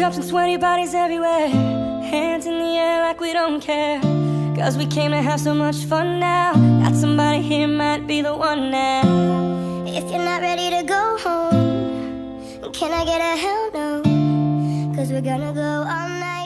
drops and sweaty bodies everywhere. Hands in the air like we don't care. Cause we came to have so much fun now. Got somebody here, might be the one now. If you're not ready to go home, can I get a hell no? Cause we're gonna go all night.